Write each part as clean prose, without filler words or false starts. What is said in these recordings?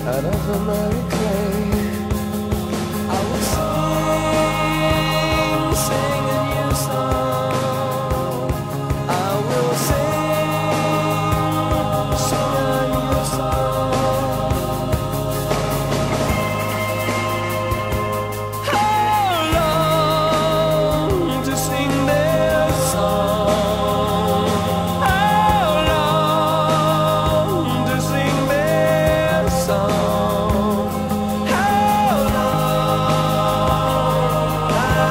out of American clay. I will sing a new song. I will sing a new song. How long to sing this song? How long to sing this song? How long?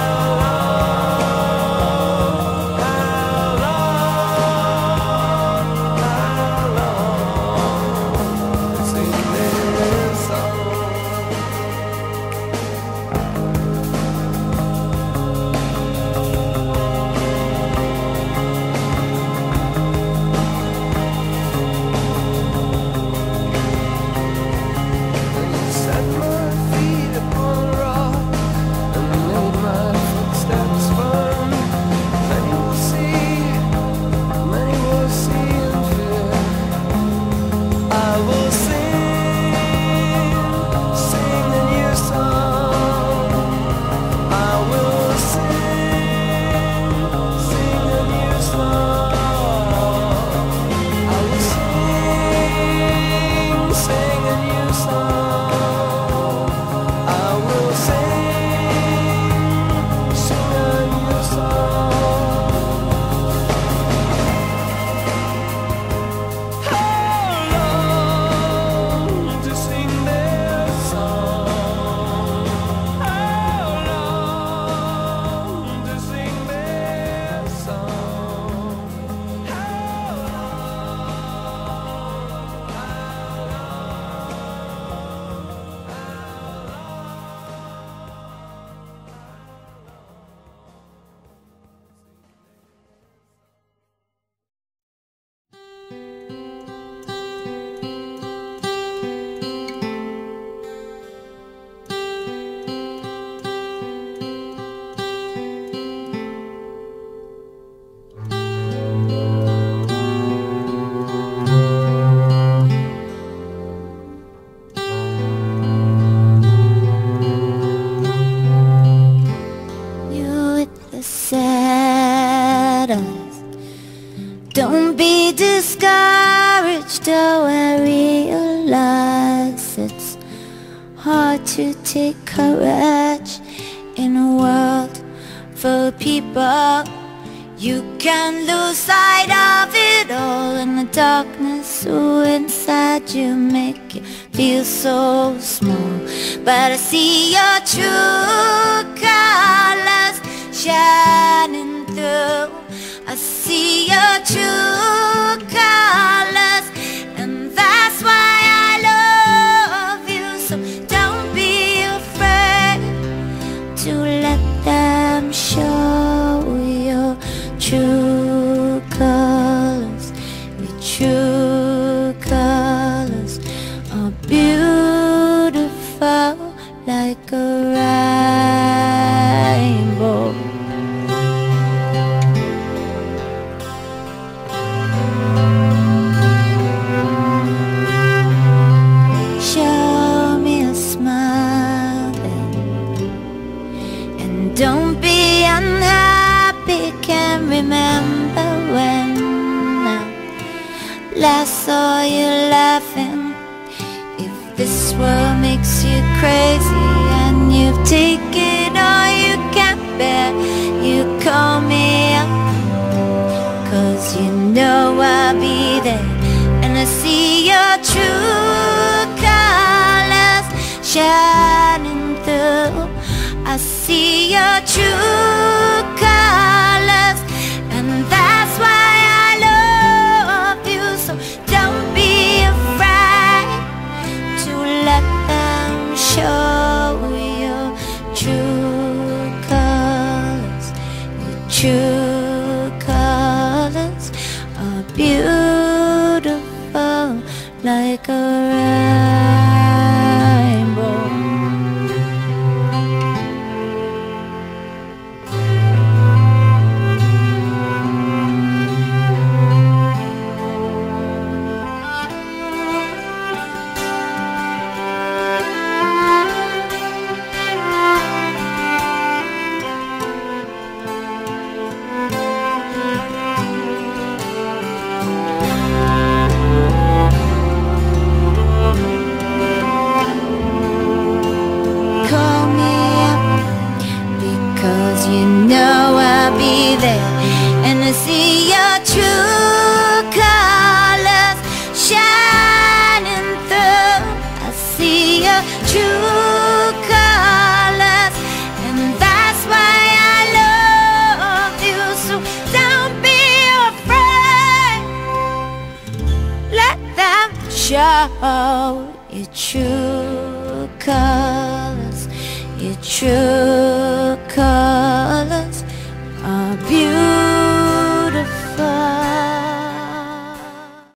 Sing this song. Set my feet upon a rock and made my footsteps firm. Many will see and fear. I will sing a new song. I will sing a new song. I will sing a new song. I will sing a new song. How long to sing this song? How long to sing this song? How You with the sad eyes, don't be discouraged, though I realize it's hard to take courage in a world full of people. You can lose sight of it all in the darkness, so inside you make you feel so small. But I see your true colors shining through. I see your true colors, and that's why I love you. So don't be afraid to let them show your true colors. Your true colors are beautiful like a rainbow. Show me a smile, baby, and don't be unhappy. Can't remember when I last saw you laughing. If this world makes you crazy and you've taken all you can bear, you call me up, 'cause you know I'll be there. And I see your true colors shining through. I see your true colors, and that's why I love you. So don't be afraid to let them show your true colors. Your true colors are beautiful like a rainbow. your true colors, and that's why I love you. So don't be afraid, let them show your true colors, your true